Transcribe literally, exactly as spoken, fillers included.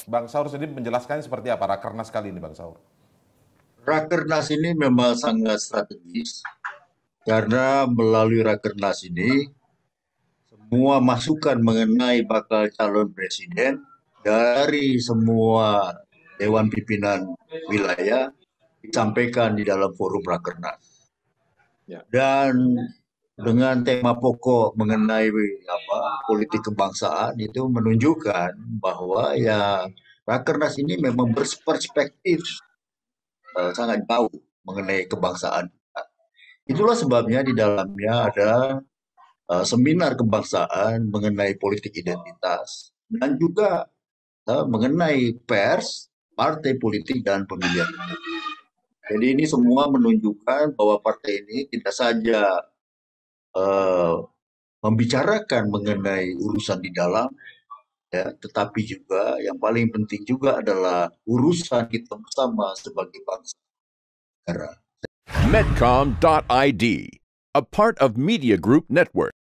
Bang Saur sendiri menjelaskan seperti apa Rakernas kali ini, Bang Saur? Rakernas ini memang sangat strategis karena melalui Rakernas ini semua masukan mengenai bakal calon presiden dari semua Dewan Pimpinan Wilayah disampaikan di dalam forum Rakernas. Ya. Dan dengan tema pokok mengenai apa politik kebangsaan itu menunjukkan bahwa ya Rakernas ini memang berperspektif uh, sangat jauh mengenai kebangsaan. Itulah sebabnya di dalamnya ada uh, seminar kebangsaan mengenai politik identitas dan juga uh, mengenai pers, partai politik dan pemilihan umum. Jadi ini semua menunjukkan bahwa partai ini tidak saja uh, membicarakan mengenai urusan di dalam, ya, tetapi juga yang paling penting juga adalah urusan kita bersama sebagai bangsa negara. Medcom dot I D, a part of Media Group Network.